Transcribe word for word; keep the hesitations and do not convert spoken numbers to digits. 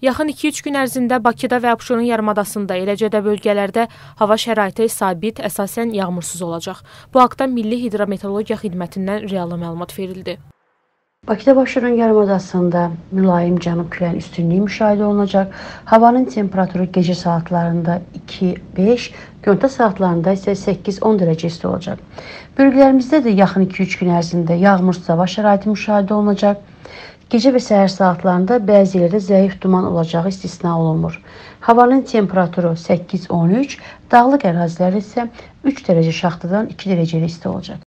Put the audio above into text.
Yaxın iki üç gün ərzində Bakıda və Abşeron yarımadasında, eləcə də bölgələrdə hava şəraiti sabit, əsasən yağmursuz olacaq. Bu haqda Milli Hidrometeorologiya Xidmətindən real məlumat verildi. Bakıda Abşeron yarımadasında mülayim cənub küləyin üstünlüyü müşahidə olunacaq. Havanın temperaturu gecə saatlarında iki beş, gündüz saatlarında isə səkkiz on dərəcə isti olacaq. Bölgələrimizdə də yaxın iki üç gün ərzində yağmursuz hava şəraiti müşahidə olunacaq. Gecə və səhər saatlarında bəzi yerlərdə zəif duman olacağı istisna olunmur. Havanın temperaturu səkkiz on üç, dağlıq ərazilərdə isə üç dərəcə şaxtadan iki dərəcə isti olacaq.